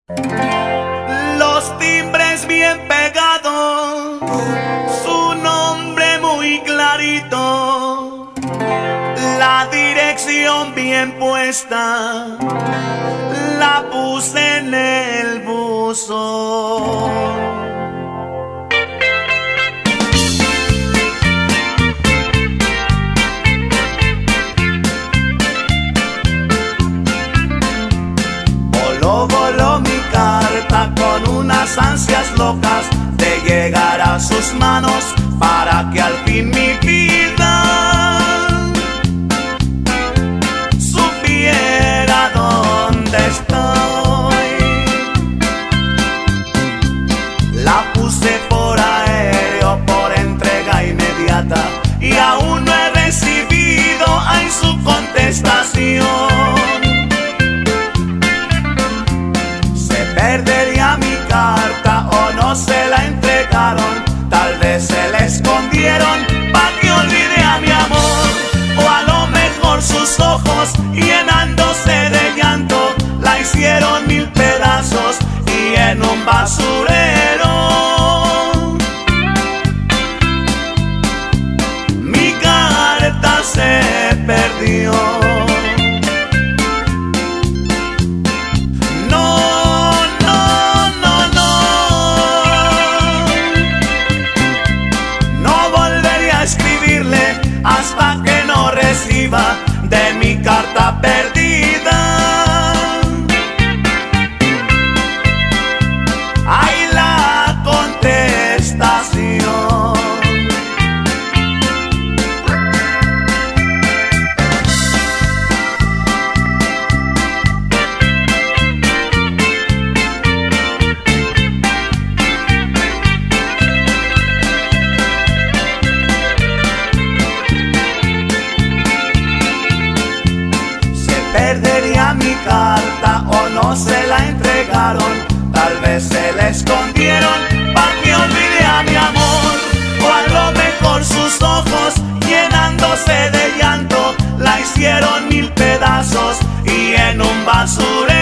Los timbres bien pegados, su nombre muy clarito, la dirección bien puesta, la puse en el buzón. Voló mi carta con unas ansias locas de llegar a sus manos para que al fin mi vida supiera dónde estoy. La puse por aéreo, por entrega inmediata, y aún no he recibido en su contestación. Perdería mi carta o no se la entregaron, tal vez se la escondieron pa' que olvide a mi amor, o a lo mejor sus ojos llenándose de llanto la hicieron mil pedazos y en un basurero mi carta se perdió. Hasta que no reciba de mi carta perdida hay la contestación. Perdería mi carta o no se la entregaron, tal vez se la escondieron pa' que olvide a mi amor, o a lo mejor sus ojos llenándose de llanto la hicieron mil pedazos y en un basurero